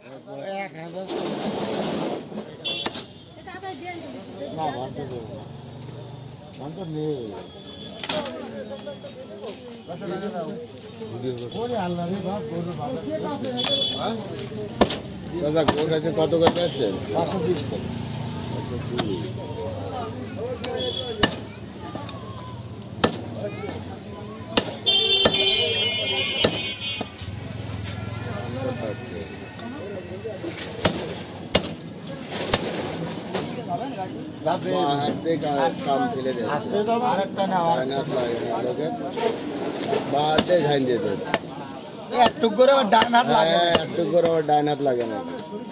1000 না ভান্তে দেব ভান্তে নেই 500 টাকা দাও ওরে আল্লাহ রে বাপ গরু ভালো হ্যাঁ দাদা কোন আছে কত করে আছে 520 টাকা 520 काम केले बाते झाइन देते একটুক করে ডান হাত লাগে একটু করে ডান হাত লাগে না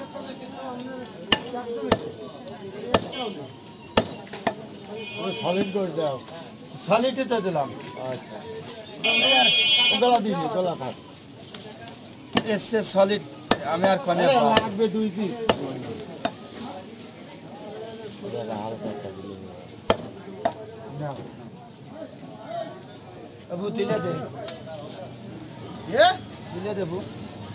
ওই সলিড করে দাও সলিডই তো দিলাম আচ্ছা গলা দিবি গলা থাক এসে সলিড আমি আর কোনে লাগবে 2 পিস अबू दिले दे दिले दे अबू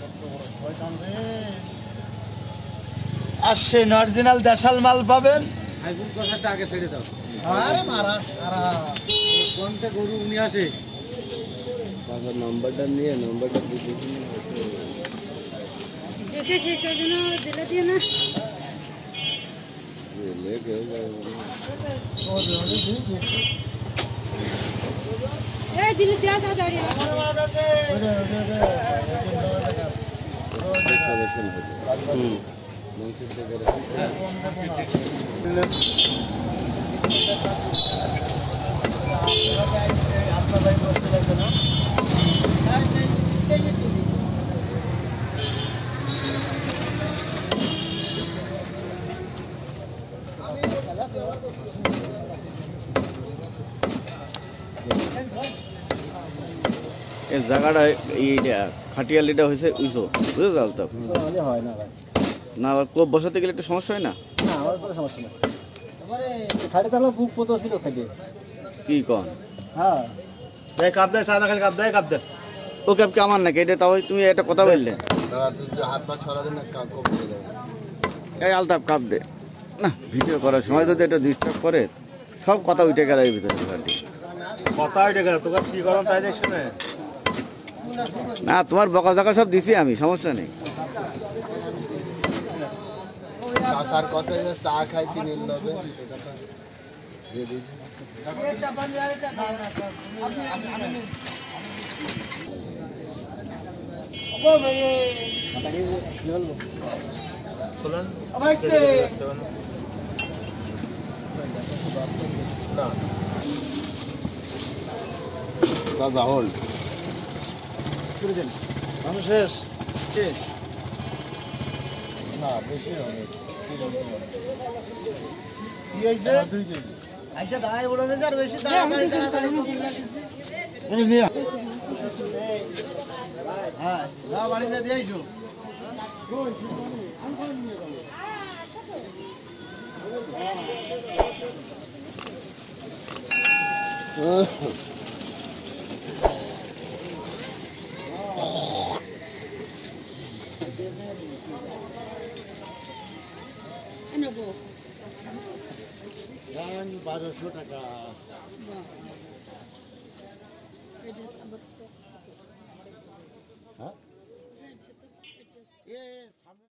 আসেন অরিজিনাল দেশাল মাল পাবেন আইফোন কথাটা আগে ছেড়ে দাও আরে মারা সারা কোনটা গরু উনি আসে বাবা নাম্বারটা নিয়ে নাম্বারটা দিতে দেখে শেষ করে দিন দিলে দিয়ে না ले गए ए दिले দিয়া যা দাঁড়ি আমার বাদ আছে আপনার ভাই বলতে লাগবে না এই জায়গাটা এইটা খাটিয়ালিটা হয়েছে উঁচু বুঝতে পারতো হয় না ভাই না কোপ বসাতে গেলে একটু সমস্যা হয় না না আমার কোনো সমস্যা নেই খাটে তাহলে বুক পতো ছিল খাটে কি কন হ্যাঁ দেখ কাপ দে সাদা খালি কাপ দে কাপ দে ও ক্যাব কি আমার নাকি এটা তাও তুমি একটা কথা বললে দাদা তুই হাত পা ছড়া দে না কপ দিয়ে দাও এই আলতাপ কাপ দে না ভিডিও করার সময় যদি এটা ডিস্টার্ব করে সব কথা উঠে গেল এই ভিতরে কথা হইতে গেল তোকে কি করম তাই দেখছ না না তোমার বকা জাকা সব দিছি আমি সমস্যা নেই চাচার কথা যে চা খাইছি নীল লবে দিয়ে দিছি ও ভাই চলুন ভাই না চাচা হোল্ড শুরু দেন আমি শেষ শেষ না বেশি হবে কি হইছে 2 কেজি আইসা দাঁড়াই বলে দে আর বেশি তাড়াতাড়ি হ্যাঁ যা বাড়িতে দিয়ে আইসো নেবো 1200 টাকা এটা আবার হ্যাঁ